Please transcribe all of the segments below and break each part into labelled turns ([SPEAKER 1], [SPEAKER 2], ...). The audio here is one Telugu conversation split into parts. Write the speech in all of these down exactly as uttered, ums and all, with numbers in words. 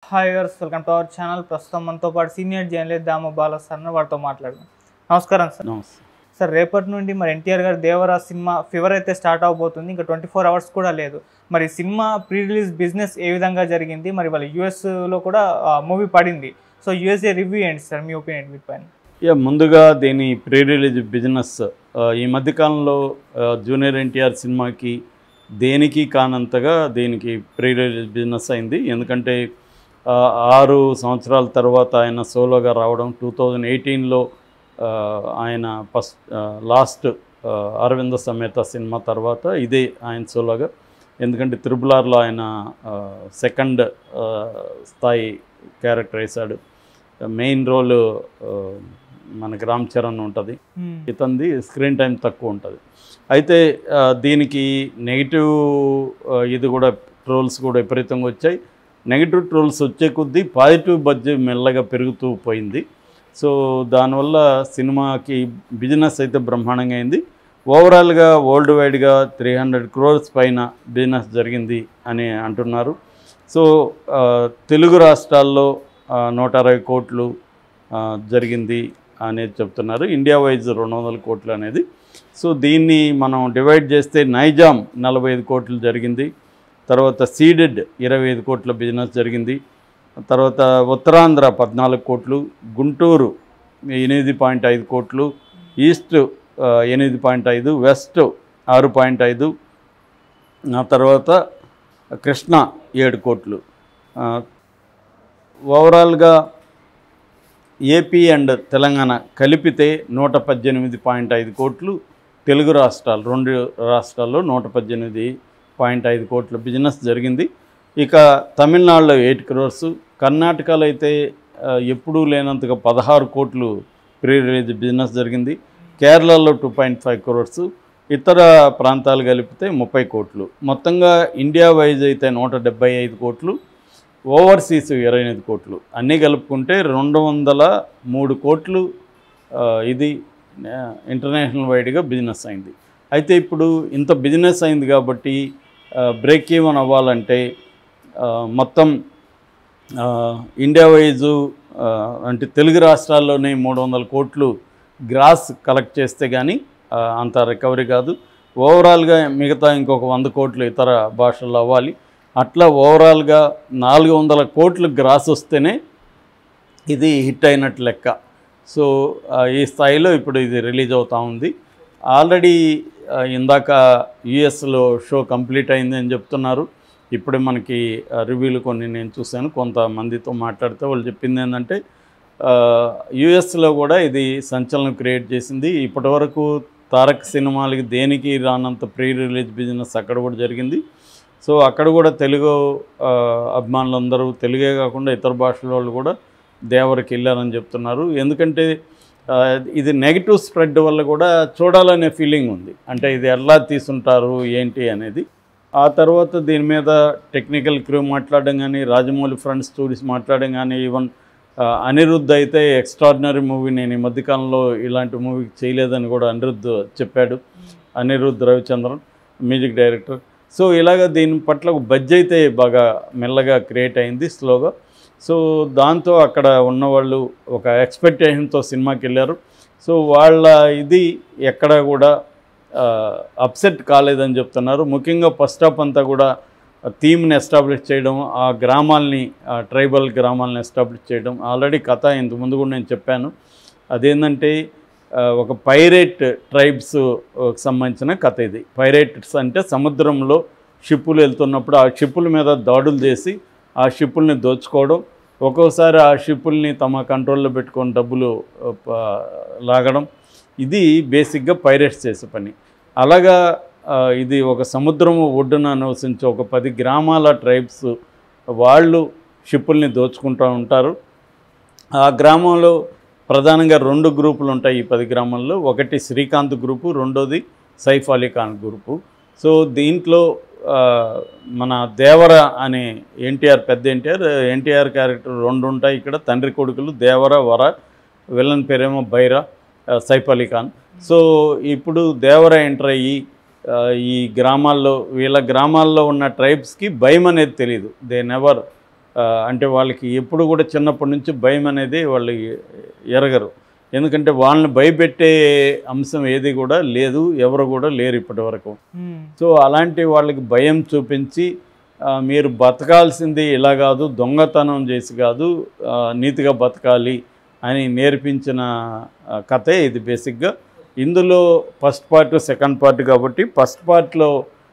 [SPEAKER 1] Hi viewers, welcome to our channel. ప్రస్తుతం మనతో పాటు senior journalist Dama Bala sir వారితో మాట్లాడదాం. నమస్కారం సార్.
[SPEAKER 2] నమస్తే
[SPEAKER 1] సార్, రేపటి నుండి మరి ఎన్టీఆర్ గారు దేవరా సినిమా ఫీవర్ అయితే స్టార్ట్ అవబోతుంది. ఇంకా ట్వంటీ ఫోర్ అవర్స్ కూడా లేదు. మరి సినిమా ప్రీ రిలీజ్ బిజినెస్ ఏ విధంగా జరిగింది? మరి వాళ్ళ యూఎస్లో కూడా మూవీ పడింది. సో యూఎస్ఏ రివ్యూ ఏంటి సార్, మీ ఒపీనియన్ వీటిపైన?
[SPEAKER 2] యా ముందుగా దీని ప్రీ రిలీజ్ బిజినెస్ ఈ మధ్యకాలంలో జూనియర్ ఎన్టీఆర్ సినిమాకి దేనికి కానంతగా దీనికి ప్రీ రిలీజ్ బిజినెస్ అయింది. ఎందుకంటే ఆరు సంవత్సరాల తర్వాత ఆయన సోలోగా రావడం, టూ థౌజండ్ ఎయిటీన్లో ఆయన first last Aravinda Sametha cinema తర్వాత ఇదే ఆయన సోలోగా. ఎందుకంటే త్రిబుల్ ఆర్లో ఆయన సెకండ్ స్థాయి క్యారెక్టర్ వేశాడు. మెయిన్ రోల్ మనకి రామ్ చరణ్ ఉంటుంది, ఇతంది స్క్రీన్ టైం తక్కువ ఉంటుంది. అయితే దీనికి నెగిటివ్ ఇది కూడా ట్రోల్స్ కూడా విపరీతంగా వచ్చాయి. నెగిటివ్ ట్రోల్స్ వచ్చే కొద్దీ పాజిటివ్ బడ్జెట్ మెల్లగా పెరుగుతూ పోయింది. సో దానివల్ల సినిమాకి బిజినెస్ అయితే బ్రహ్మాండంగా అయింది. ఓవరాల్గా వరల్డ్ వైడ్గా త్రీ హండ్రెడ్ క్రోర్స్ పైన బిజినెస్ జరిగింది అని అంటున్నారు. సో తెలుగు రాష్ట్రాల్లో నూట అరవై కోట్లు జరిగింది అనేది చెప్తున్నారు. ఇండియా వైజ్ రెండు వందల కోట్లు అనేది. సో దీన్ని మనం డివైడ్ చేస్తే నైజాం నలభై ఐదు కోట్లు జరిగింది, తర్వాత సీడెడ్ ఇరవై ఐదు కోట్ల బిజినెస్ జరిగింది, తర్వాత ఉత్తరాంధ్ర పద్నాలుగు కోట్లు, గుంటూరు ఎనిమిది పాయింట్ ఐదు కోట్లు, ఈస్ట్ ఎనిమిది పాయింట్ ఐదు, వెస్ట్ ఆరు పాయింట్ ఐదు, ఆ తర్వాత కృష్ణా ఏడు కోట్లు. ఓవరాల్గా ఏపీ అండ్ తెలంగాణ కలిపితే నూట పద్దెనిమిది పాయింట్ ఐదు కోట్లు, తెలుగు రాష్ట్రాలు రెండు రాష్ట్రాల్లో నూట పద్దెనిమిది పాయింట్ ఐదు కోట్ల బిజినెస్ జరిగింది. ఇక తమిళనాడులో ఎయిట్ క్రోర్స్, కర్ణాటకలో అయితే ఎప్పుడూ లేనంతగా పదహారు కోట్లు ప్రీ రిలీజ్ బిజినెస్ జరిగింది, కేరళలో టూ పాయింట్ ఫైవ్ క్రోర్స్, ఇతర ప్రాంతాలు కలిపితే ముప్పై కోట్లు. మొత్తంగా ఇండియా వైజ్ అయితే నూట డెబ్బై ఐదు కోట్లు, ఓవర్సీస్ ఇరవై ఎనిమిది కోట్లు, అన్నీ కలుపుకుంటే రెండు వందల మూడు కోట్లు ఇది ఇంటర్నేషనల్ వైడ్గా బిజినెస్ అయింది. అయితే ఇప్పుడు ఇంత బిజినెస్ అయింది కాబట్టి బ్రేక్ ఈవెన్ అవ్వాలంటే మొత్తం ఇండియా వైజు అంటే తెలుగు రాష్ట్రాల్లోనే మూడు వందల కోట్లు గ్రాస్ కలెక్ట్ చేస్తే కానీ అంత రికవరీ కాదు. ఓవరాల్గా మిగతా ఇంకొక వంద కోట్లు ఇతర భాషల్లో అవ్వాలి. అట్లా ఓవరాల్గా నాలుగు వందల కోట్లు గ్రాస్ వస్తేనే ఇది హిట్ అయినట్టు లెక్క. సో ఈ స్థాయిలో ఇప్పుడు ఇది రిలీజ్ అవుతూ ఉంది. ఆల్రెడీ ఇందాక యుఎస్లో షో కంప్లీట్ అయింది అని చెప్తున్నారు. ఇప్పుడు మనకి రివ్యూలు కొన్ని నేను చూశాను, కొంతమందితో మాట్లాడితే వాళ్ళు చెప్పింది ఏంటంటే యుఎస్లో కూడా ఇది సంచలనం క్రియేట్ చేసింది. ఇప్పటివరకు తారక్ సినిమాలకి దేనికి రానంత ప్రీ రిలీజ్ బిజినెస్ అక్కడ కూడా జరిగింది. సో అక్కడ కూడా తెలుగు అభిమానులందరూ, తెలుగే కాకుండా ఇతర భాషల వాళ్ళు కూడా దేవరికి వెళ్ళారని చెప్తున్నారు. ఎందుకంటే ఇది నెగిటివ్ స్ప్రెడ్ వల్ల కూడా చూడాలనే ఫీలింగ్ ఉంది. అంటే ఇది ఎలా తీసుంటారు ఏంటి అనేది. ఆ తర్వాత దీని మీద టెక్నికల్ క్రూ మాట్లాడడం కానీ, రాజమౌళి ఫ్రెండ్స్ స్టోరీస్ మాట్లాడడం కానీ, ఈవెన్ అనిరుద్ధ్ అయితే ఎక్స్ట్రాడినరీ మూవీ, నేను ఈ మధ్యకాలంలో ఇలాంటి మూవీ చేయలేదని కూడా అనిరుద్ధ్ చెప్పాడు. Anirudh Ravichander music director. So ఇలాగ దీని పట్ల బడ్జెట్ అయితే బాగా మెల్లగా క్రియేట్ అయింది స్లోగా. సో దాంతో అక్కడ ఉన్నవాళ్ళు ఒక ఎక్స్పెక్టేషన్తో సినిమాకి వెళ్ళారు. సో వాళ్ళ ఇది ఎక్కడ కూడా అప్సెట్ కాలేదని చెప్తున్నారు. ముఖ్యంగా ఫస్ట్ హాఫ్ అంతా కూడా థీమ్ని ఎస్టాబ్లిష్ చేయడం, ఆ గ్రామాలని ట్రైబల్ గ్రామాలని ఎస్టాబ్లిష్ చేయడం. ఆల్రెడీ కథ ఇంతకుముందు కూడా నేను చెప్పాను. అదేంటంటే ఒక పైరేట్ ట్రైబ్స్ సంబంధించిన కథ ఇది. పైరేట్స్ అంటే సముద్రంలో షిప్పులు వెళ్తున్నప్పుడు ఆ షిప్పుల మీద దాడులు చేసి ఆ షిప్పుల్ని దోచుకోవడం, ఒక్కోసారి ఆ షిప్పుల్ని తమ కంట్రోల్లో పెట్టుకొని డబ్బులు లాగడం, ఇది బేసిక్గా పైరేట్స్ చేసే పని. అలాగా ఇది ఒక సముద్రం ఒడ్డున నివసించే ఒక పది గ్రామాల ట్రైబ్స్ వాళ్ళు షిప్పుల్ని దోచుకుంటూ ఉంటారు. ఆ గ్రామంలో ప్రధానంగా రెండు గ్రూపులు ఉంటాయి ఈ పది గ్రామాల్లో. ఒకటి శ్రీకాంత్ గ్రూపు, రెండోది సైఫ్ అలీ ఖాన్ గ్రూపు. సో దీంట్లో మన దేవర అనే ఎన్టీఆర్, పెద్ద ఎన్టీఆర్ ఎన్టీఆర్ క్యారెక్టర్ రెండు ఉంటాయి ఇక్కడ. తండ్రి కొడుకులు దేవర, వర, విలన్ పేరేమో బైరా, సైఫ్ అలీ ఖాన్. సో ఇప్పుడు దేవర ఎంటర్ అయ్యి ఈ గ్రామాల్లో, వీళ్ళ గ్రామాల్లో ఉన్న ట్రైబ్స్కి భయం అనేది తెలియదు. దే నెవర్ అంటే వాళ్ళకి ఎప్పుడు కూడా చిన్నప్పటి నుంచి భయం అనేది వాళ్ళు ఎరగరు. ఎందుకంటే వాళ్ళని భయపెట్టే అంశం ఏది కూడా లేదు, ఎవరు కూడా లేరు ఇప్పటి వరకు. సో అలాంటి వాళ్ళకి భయం చూపించి మీరు బతకాల్సింది ఇలా కాదు, దొంగతనం చేసి కాదు, నీతిగా బతకాలి అని నేర్పించిన కథే ఇది బేసిక్గా. ఇందులో ఫస్ట్ పార్ట్ సెకండ్ పార్ట్ కాబట్టి ఫస్ట్ పార్ట్లో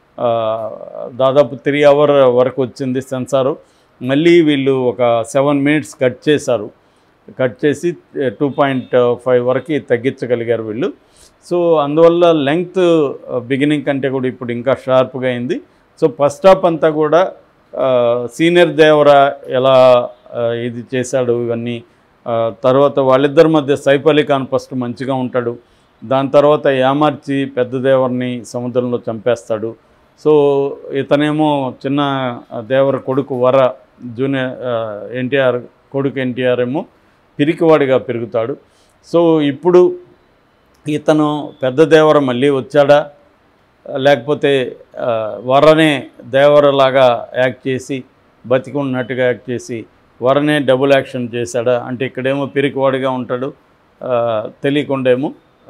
[SPEAKER 2] దాదాపు త్రీ అవర్ వరకు వచ్చింది సెన్సారు. మళ్ళీ వీళ్ళు ఒక సెవెన్ మినిట్స్ కట్ చేశారు. కట్ చేసి టూ పాయింట్ ఫైవ్ వరకు తగ్గించగలిగారు వీళ్ళు. సో అందువల్ల లెంగ్త్ బిగినింగ్ కంటే కూడా ఇప్పుడు ఇంకా షార్ప్గా అయింది. సో ఫస్ట్ హాఫ్ అంతా కూడా సీనియర్ దేవరా ఎలా ఇది చేశాడు ఇవన్నీ, తర్వాత వాళ్ళిద్దరి మధ్య సైఫ్ అలీ ఖాన్ ఫస్ట్ మంచిగా ఉంటాడు, దాని తర్వాత యామార్చి పెద్ద దేవర్ని సముద్రంలో చంపేస్తాడు. సో ఇతనేమో చిన్న దేవర కొడుకు వర జూనియర్ ఎన్టీఆర్ కొడుకు ఎన్టీఆర్ ఏమో పిరికివాడిగా పెరుగుతాడు. సో ఇప్పుడు ఇతను పెద్ద దేవర మళ్ళీ వచ్చాడా, లేకపోతే వరనే దేవరలాగా యాక్ట్ చేసి బతికున్నట్టుగా యాక్ట్ చేసి వరనే డబుల్ యాక్షన్ చేశాడా అంటే ఇక్కడేమో పిరికివాడిగా ఉంటాడు, తెలియకుండేమో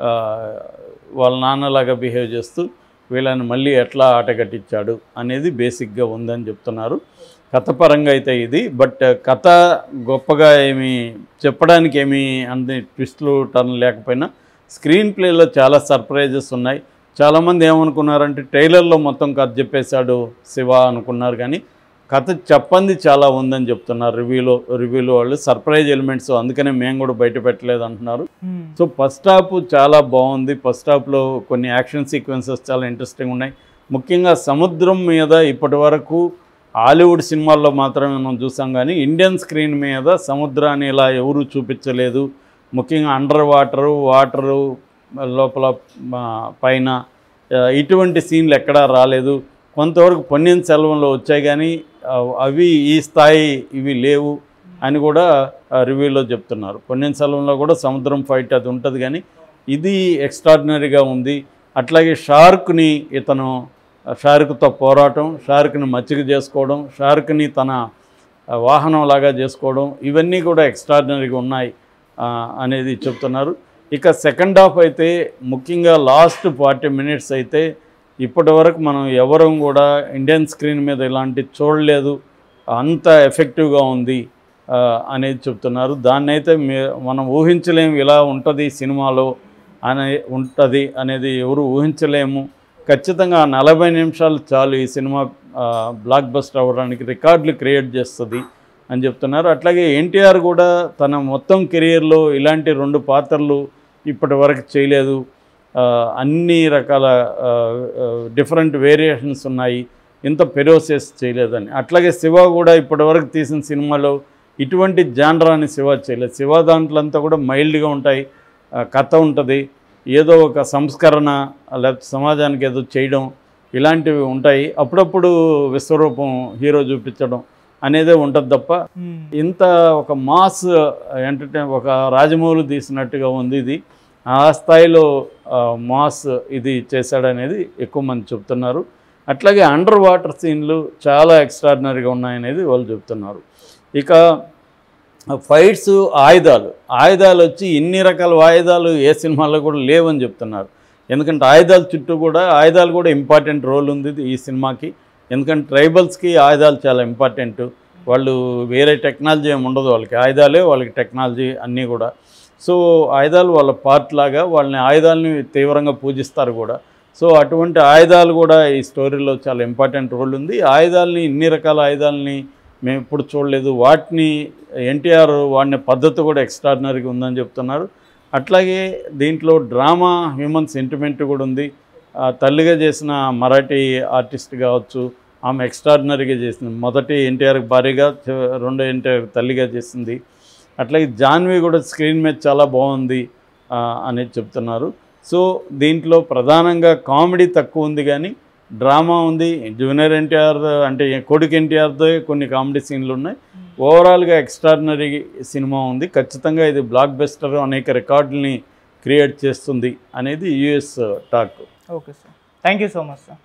[SPEAKER 2] వాళ్ళ నాన్నలాగా బిహేవ్ చేస్తూ వీళ్ళని మళ్ళీ ఎట్లా ఆటగట్టించాడు అనేది బేసిక్గా ఉందని చెప్తున్నారు. కథపరంగా అయితే ఇది. బట్ కథ గొప్పగా ఏమి చెప్పడానికి ఏమీ అన్ని ట్విస్ట్లు టర్న్ లేకపోయినా స్క్రీన్ ప్లేలో చాలా సర్ప్రైజెస్ ఉన్నాయి. చాలామంది ఏమనుకున్నారంటే ట్రైలర్లో మొత్తం కథ చెప్పేశాడు శివ అనుకున్నారు, కానీ కథ చెప్పంది చాలా ఉందని చెప్తున్నారు రివ్యూలో రివ్యూలో వాళ్ళు. సర్ప్రైజ్ ఎలిమెంట్స్ అందుకనే మేము కూడా బయట పెట్టలేదు అంటున్నారు. సో ఫస్ట్ హాఫ్ చాలా బాగుంది. ఫస్ట్ హాఫ్లో కొన్ని యాక్షన్ సీక్వెన్సెస్ చాలా ఇంట్రెస్టింగ్ ఉన్నాయి. ముఖ్యంగా సముద్రం మీద ఇప్పటి వరకు హాలీవుడ్ సినిమాల్లో మాత్రమే మనం చూసాం, కానీ ఇండియన్ స్క్రీన్ మీద సముద్రాన్ని ఇలా ఎవరూ చూపించలేదు. ముఖ్యంగా అండర్ వాటరు వాటరు లోపల పైన ఇటువంటి సీన్లు ఎక్కడా రాలేదు. కొంతవరకు పొన్నియిన్ సెల్వంలో వచ్చాయి, కానీ అవి ఈ స్థాయి ఇవి లేవు అని కూడా రివ్యూలో చెప్తున్నారు. పొన్నియిన్ సెల్వంలో కూడా సముద్రం ఫైట్ అది ఉంటుంది, కానీ ఇది ఎక్స్ట్రాడినరీగా ఉంది. అట్లాగే షార్క్ని ఇతను షార్క్తో పోరాటం, షార్క్ని మచ్చిక చేసుకోవడం, షార్క్ని తన వాహనంలాగా చేసుకోవడం, ఇవన్నీ కూడా ఎక్స్ట్రాడినరీగా ఉన్నాయి అనేది చెప్తున్నారు. ఇక సెకండ్ హాఫ్ అయితే ముఖ్యంగా లాస్ట్ ఫార్టీ మినిట్స్ అయితే ఇప్పటి వరకు మనం ఎవరం కూడా ఇండియన్ స్క్రీన్ మీద ఇలాంటి చూడలేదు, అంత ఎఫెక్టివ్గా ఉంది అనేది చెప్తున్నారు. దాన్ని అయితే మనం ఊహించలేము, ఇలా ఉంటుంది సినిమాలో అనే ఉంటుంది అనేది ఎవరు ఊహించలేము. ఖచ్చితంగా నలభై నిమిషాలు చాలు ఈ సినిమా బ్లాక్ బస్టర్ అవ్వడానికి, రికార్డులు క్రియేట్ చేస్తుంది అని చెప్తున్నారు. అట్లాగే ఎన్టీఆర్ కూడా తన మొత్తం కెరియర్లో ఇలాంటి రెండు పాత్రలు ఇప్పటి వరకు చేయలేదు, అన్ని రకాల డిఫరెంట్ వేరియేషన్స్ ఉన్నాయి, ఇంత పెరోసెస్ చేయలేదని. అట్లాగే శివ కూడా ఇప్పటివరకు తీసిన సినిమాలో ఇటువంటి జానరాని శివ చేయలేదు. శివ దాంట్లో అంతా కూడా మైల్డ్గా ఉంటాయి, కథ ఉంటుంది, ఏదో ఒక సంస్కరణ లేకపోతే సమాజానికి ఏదో చేయడం ఇలాంటివి ఉంటాయి. అప్పుడప్పుడు విశ్వరూపం హీరో చూపించడం అనేదే ఉంటుంది తప్ప ఇంత ఒక మాస్ ఎంటర్టైన్ ఒక రాజమౌళి తీసినట్టుగా ఉంది ఇది. ఆ స్థాయిలో మాస్ ఇది చేశాడనేది ఎక్కువ మంది చెప్తున్నారు. అట్లాగే అండర్ వాటర్ సీన్లు చాలా ఎక్స్ట్రాడినరీగా ఉన్నాయనేది వాళ్ళు చెప్తున్నారు. ఇక ఫైట్స్, ఆయుధాలు ఆయుధాలు వచ్చి ఇన్ని రకాల ఆయుధాలు ఏ సినిమాలో కూడా లేవని చెప్తున్నారు. ఎందుకంటే ఆయుధాల చుట్టూ కూడా ఆయుధాలు కూడా ఇంపార్టెంట్ రోల్ ఉంది ఈ సినిమాకి. ఎందుకంటే ట్రైబల్స్కి ఆయుధాలు చాలా ఇంపార్టెంట్. వాళ్ళు వేరే టెక్నాలజీ ఏమి ఉండదు, వాళ్ళకి ఆయుధాలే వాళ్ళకి టెక్నాలజీ అన్నీ కూడా. సో ఆయుధాలు వాళ్ళ పార్ట్ లాగా, వాళ్ళని ఆయుధాలని తీవ్రంగా పూజిస్తారు కూడా. సో అటువంటి ఆయుధాలు కూడా ఈ స్టోరీలో చాలా ఇంపార్టెంట్ రోల్ ఉంది. ఆయుధాలని ఇన్ని రకాల ఆయుధాలని మేము ఎప్పుడు చూడలేదు, వాటిని ఎన్టీఆర్ వాడిన పద్ధతి కూడా ఎక్స్ట్రాడినరీగా ఉందని చెప్తున్నారు. అట్లాగే దీంట్లో డ్రామా, హ్యూమన్ సెంటిమెంట్ కూడా ఉంది. తల్లిగా చేసిన మరాఠీ ఆర్టిస్ట్ కావచ్చు, ఆమె ఎక్స్ట్రాడినరీగా చేసింది. మొదటి ఎన్టీఆర్ భార్యగా, రెండో ఎన్టీఆర్ తల్లిగా చేసింది. అట్లాగే జాన్వీ కూడా స్క్రీన్ మీద చాలా బాగుంది అనేది చెప్తున్నారు. సో దీంట్లో ప్రధానంగా కామెడీ తక్కువ ఉంది, కానీ డ్రామా ఉంది. జూనియర్ ఎన్టీఆర్ అంటే కొడుకు ఎన్టీఆర్తో కొన్ని కామెడీ సీన్లు ఉన్నాయి. ఓవరాల్గా ఎక్స్ట్రాడినరీ సినిమా ఉంది. ఖచ్చితంగా ఇది బ్లాక్ బస్టర్, అనేక రికార్డుల్ని క్రియేట్ చేస్తుంది అనేది US talk.
[SPEAKER 1] Okay sir, thank you so much sir.